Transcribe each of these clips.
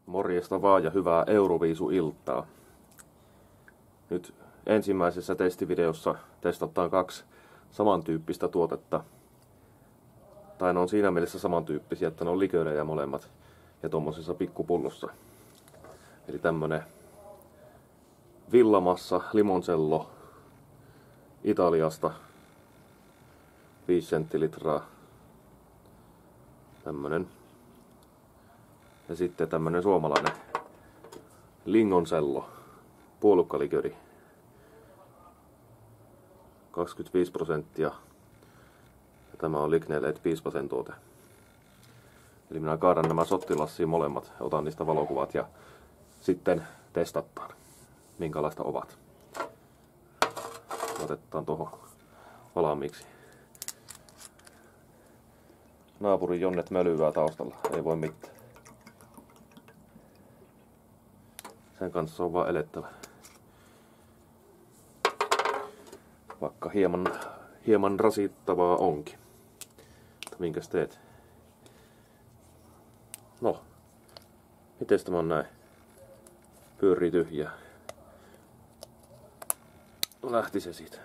Morjesta vaan ja hyvää Euroviisu-iltaa. Nyt ensimmäisessä testivideossa testataan kaksi samantyyppistä tuotetta. Tai ne on siinä mielessä samantyyppisiä, että ne on liköörejä molemmat ja tommosessa pikkupullossa. Eli tämmönen Villamassa Limoncello Italiasta 5 sentilitraa. Tämmönen. Ja sitten tämmönen suomalainen Limoncello puolukkaliköri 25%. Ja tämä on Lignelate 5% tuote. Eli minä kaadan nämä sottilassiin molemmat, otan niistä valokuvat ja sitten testataan minkälaista ovat. Otetaan tuohon valmiiksi. Naapurin Jonnet mölyvää taustalla, ei voi mitään. Sen kanssa on vaan elettävä. Vaikka hieman rasittavaa onkin. Minkäs teet? No, mites tämä on näin? Pyörii tyhjää. Lähti se siitä.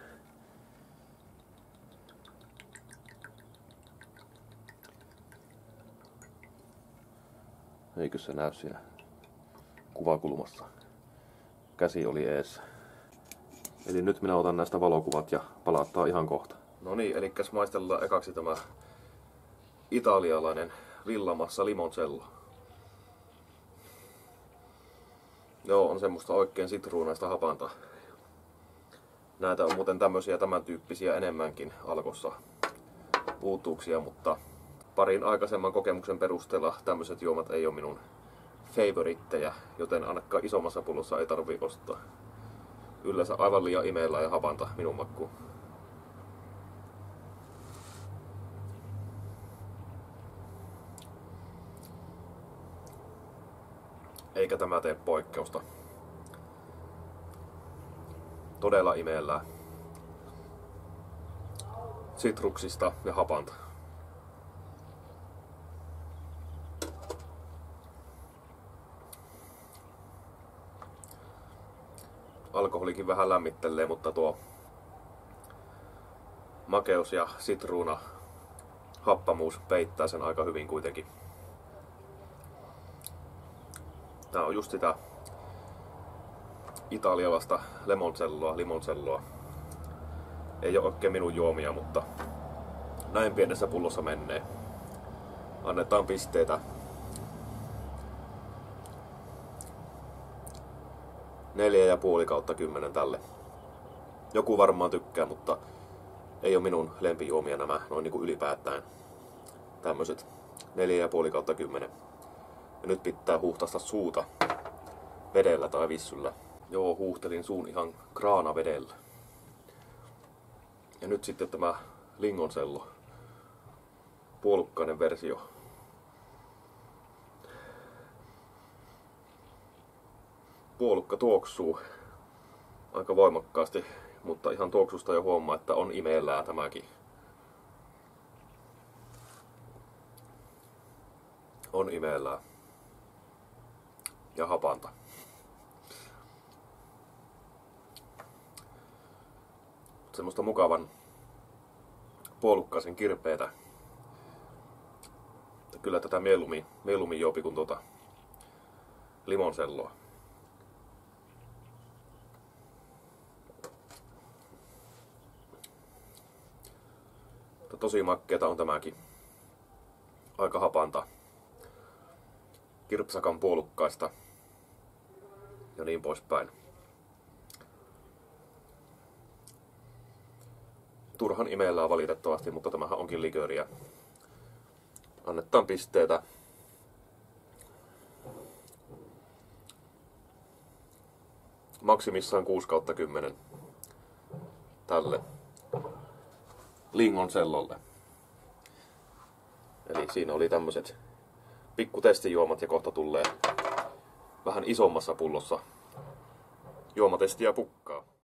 Eikö se näy siinä kuvakulmassa? Käsi oli eessä. Eli nyt minä otan näistä valokuvat ja palataan ihan kohta. No niin, eli maistellaan ekaksi tämä italialainen Villamassa Limoncello. Joo, on semmoista oikein sitruunaista hapantaa. Näitä on muuten tämmöisiä tämän tyyppisiä enemmänkin Alkossa uutuuksia, mutta parin aikaisemman kokemuksen perusteella tämmöiset juomat ei ole minun favoritteja, joten ainakaan isommassa pullossa ei tarvii ostaa. Yleensä aivan liian imeellä ja hapanta minun makkuun. Eikä tämä tee poikkeusta. Todella imeellään sitruksista ja hapanta. Alkoholikin vähän lämmittelee, mutta tuo makeus ja sitruuna happamuus peittää sen aika hyvin kuitenkin. Tää on just sitä italialaista limoncelloa. Ei ole oikein minun juomia, mutta näin pienessä pullossa menee. Annetaan pisteitä 4,5/10 tälle. Joku varmaan tykkää, mutta ei ole minun lempijuomia nämä noin niin kuin ylipäätään. Tämmöiset 4,5/10. Ja nyt pitää huuhtaista suuta vedellä tai vissyllä. Joo, huuhtelin suun ihan kraanavedellä. Ja nyt sitten tämä Limoncello. Puolukkainen versio. Puolukka tuoksuu aika voimakkaasti, mutta ihan tuoksusta jo huomaa, että on imeellää tämäkin. On imeellää. Ja hapanta. Semmoista mukavan puolukkaisen kirpeetä. Kyllä tätä mieluummin joopi kuin tuota Limoncelloa. Tosi makkeeta on tämäkin. Aika hapanta. Kirpsakan puolukkaista. Ja niin poispäin. Turhan imeellään valitettavasti, mutta tämähän onkin likööriä. Annetaan pisteitä maksimissaan 6/10 tälle Limoncellolle. Eli siinä oli tämmöiset pikku testijuomat ja kohta tulee vähän isommassa pullossa juomatestiä pukkaa.